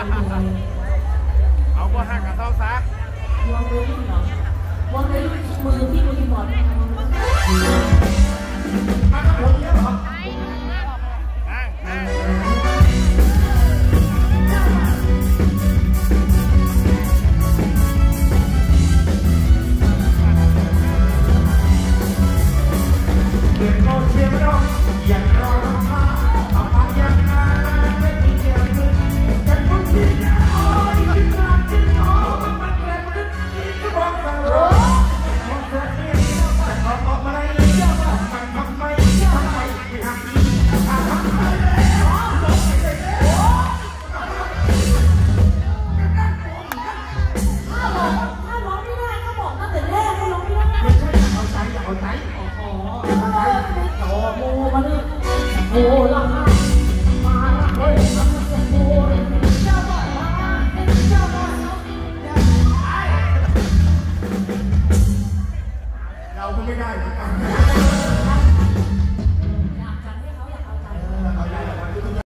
เอาว่าห่างกับเท้าซะวางเลยเหรอวางเลยมือที่มือที่บอดมากับผมเนี่ยเหรอเก็บโน้ตเชียร์ไม่ต้องอย่ารอมาเอาปากยังไงไม่มีเกี่ยวกับกันทุกทีโอ้ยคิดนานคิดโอ้มันแปลกนิดก็บอกกันเลยมองเธอเนี่ยแต่ออกมาได้เลยมันทำไมไม่ทำอีกทำไมถ้าร้องไม่ได้ก็บอกตั้งแต่แรกก็ร้องไม่ได้ไม่ใช่เอาใจโอ้โหมาเลยโอ้โหราคา